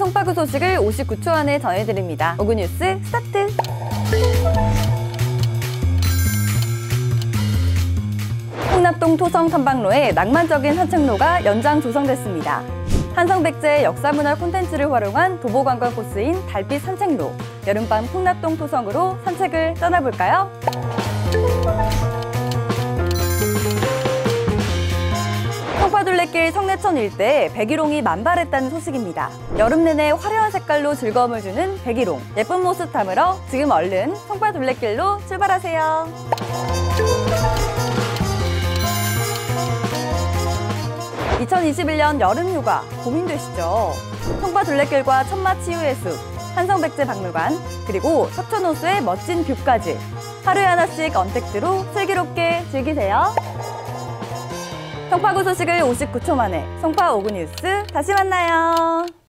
송파구 소식을 59초 안에 전해드립니다. 오구뉴스 스타트! 풍납동 토성 탐방로에 낭만적인 산책로가 연장 조성됐습니다. 한성백제의 역사문화 콘텐츠를 활용한 도보관광 코스인 달빛 산책로. 여름밤 풍납동 토성으로 산책을 떠나볼까요? 송파둘레길 성내천 일대에 백일홍이 만발했다는 소식입니다. 여름 내내 화려한 색깔로 즐거움을 주는 백일홍. 예쁜 모습 담으러 지금 얼른 송파둘레길로 출발하세요. 2021년 여름휴가 고민되시죠? 송파둘레길과 천마치유해숲, 한성백제 박물관, 그리고 석촌호수의 멋진 뷰까지 하루에 하나씩 언택트로 슬기롭게 즐기세요. 송파구 소식을 59초 만에 송파 오구뉴스 다시 만나요.